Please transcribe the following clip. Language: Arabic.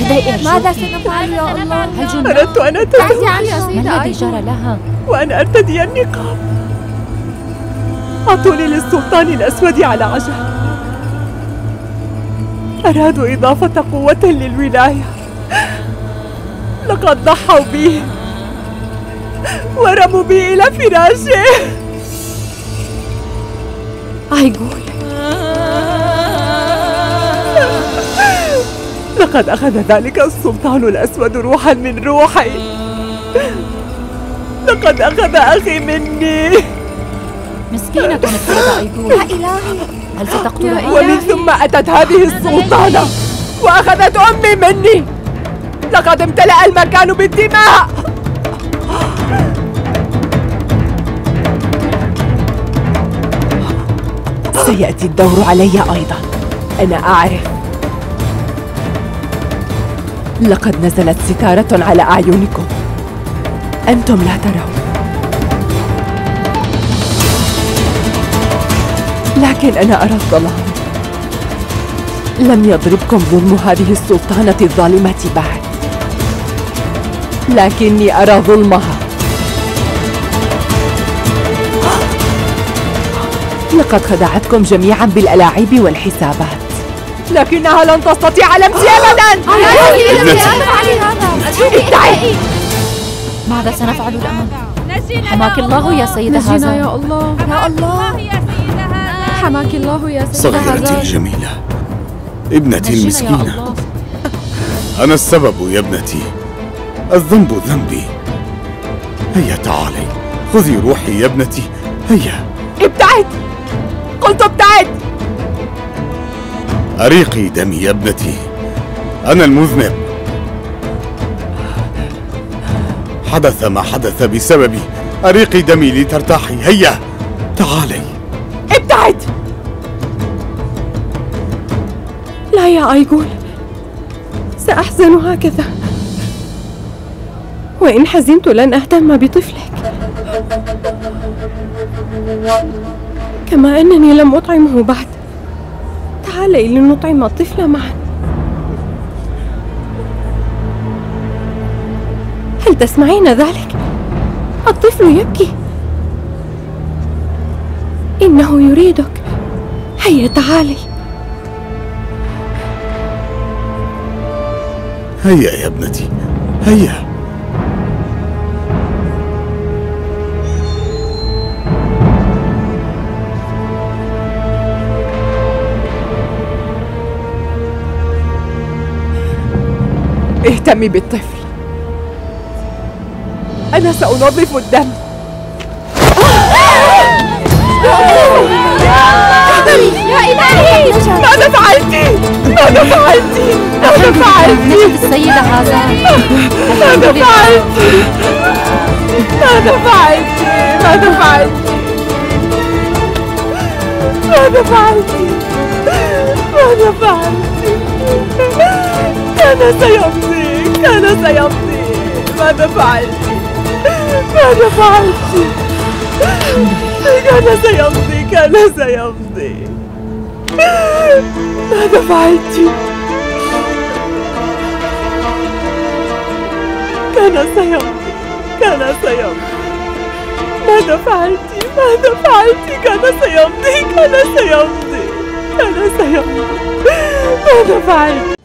اهدئي أرجوك. ماذا سنفعل يا الله؟ هل جنت؟ أردت أن أتزوج ما الذي جرى لها؟ وأن أرتدي النقاب. أعطوني للسلطان الأسود على عجل. أرادوا إضافة قوة للولاية. لقد ضحوا بي ورموا بي إلى فراشه. أيقول لقد أخذ ذلك السلطان الأسود روحا من روحي. لقد أخذ أخي مني. مسكينة السيدة أيقول. يا إلهي، هل ستقتلها؟ ومن ثم أتت هذه السلطانة وأخذت أمي مني. لقد امتلأ المكان بالدماء. سيأتي الدور علي أيضا، أنا أعرف. لقد نزلت ستارة على أعينكم، أنتم لا ترون، لكن أنا أرى الظلام. لم يضربكم ظلم هذه السلطانة الظالمة بعد، لكني أرى ظلمها. لقد خدعتكم جميعا بالألاعيب والحسابات، لكنها لن تستطيع لمسي أبدا. ابتعدي. ماذا سنفعل الآن؟ حماك الله يا سيدة نجينا هازان. يا الله، يا الله. حماك الله يا سيدة صغيرتي هازان. الجميلة، ابنتي نجينا يا المسكينة. الله. أنا السبب يا ابنتي، الذنب ذنبي. هيا تعالي، خذي روحي يا ابنتي، هيا. ابتعد، قلت ابتعد. أريقي دمي يا ابنتي، أنا المذنب. حدث ما حدث بسببي، أريقي دمي لترتاحي، هيا تعالي. ابتعد. لا يا أيقول، سأحزن هكذا، وإن حزنت لن أهتم بطفلك، كما أنني لم أطعمه بعد. تعالي لنطعم الطفل معا. هل تسمعين ذلك؟ الطفل يبكي، إنه يريدك. هيا تعالي. هيا يا ابنتي، هيا. اهتمي بالطفل، أنا سأنظف الدم. يا إلهي، ماذا فعلتي؟ ماذا فعلتي؟ ماذا فعلتي؟ نجت السيدة هازان. ماذا فعلتي؟ ماذا فعلتي؟ ماذا فعلتي؟ ماذا فعلتي؟ ماذا فعلتي؟ كان سيمضي، كان سيمضي. ماذا فعلتي؟ ماذا فعلتي؟ كان سيمضي، كان سيمضي. ماذا فعلتي؟ كان سيمضي، كان سيمضي. ماذا فعلتي؟ ماذا فعلتي؟ كان سيمضي، كان سيمضي، كان سيمضي. ماذا فعلتي؟